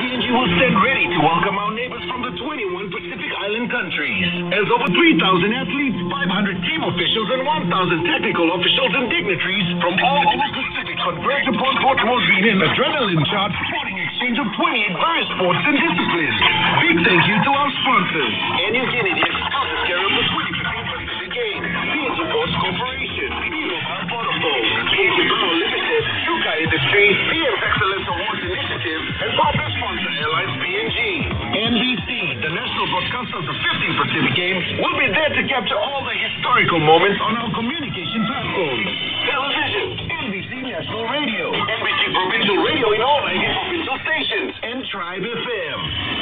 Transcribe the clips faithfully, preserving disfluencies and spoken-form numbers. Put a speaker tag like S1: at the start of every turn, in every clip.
S1: N G will stand ready to welcome our neighbors from the twenty-one Pacific Island countries. As over three thousand athletes, five hundred team officials, and one thousand technical officials and dignitaries from all over the Pacific converge upon Port Moresby in an adrenaline-charged sporting exchange of twenty-eight various sports and disciplines. Big thank you to our sponsors. And New Guinea, the exclusive carrier of the twenty fifteen Pacific Games. P N G Ports Corporation, Hero Bar Vodafone, K G Blue Limited, Shuka Industries, P M's Excellence Awards Initiative, and partner sponsor Airlines P N G. N B C, the national broadcaster of the fifteenth Pacific Games, will be there to capture all the historical moments on our communication platforms. Television, N B C National Radio, N B C Provincial Radio in all nineteen provincial stations, and Tribe F M.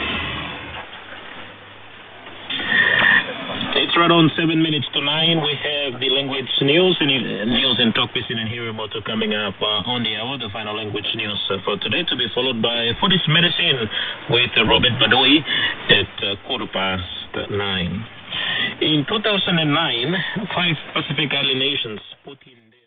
S2: It's right on seven minutes to nine. We have the language news and uh, news and talk business and Hero Moto coming up uh, on the hour. The final language news uh, for today to be followed by Foodies Medicine with uh, Robert Badoy at uh, quarter past nine. In two thousand nine, five Pacific Island nations put in their...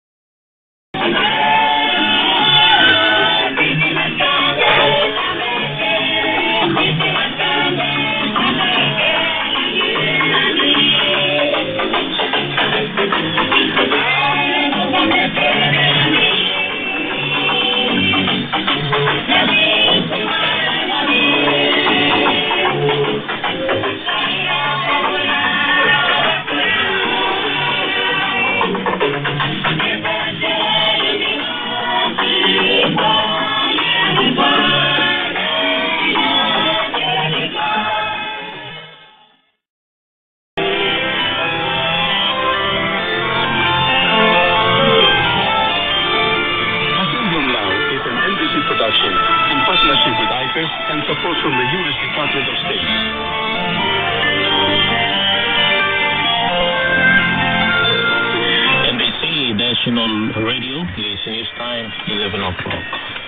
S2: National Radio, it's news time, eleven o'clock.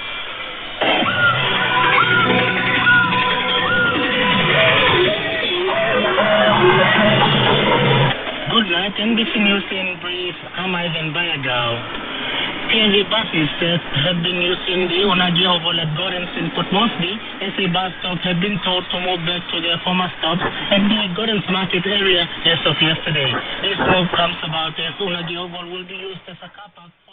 S3: Good night, N B C News in brief. I'm Ivan Bayagao. P N G buses that have been using the Unagi Oval at Gordons in Port Moresby as a bus stop have been told to move back to their former stops at the Gordons Market area as of yesterday. This move comes about as Unagi Oval will be used as a car park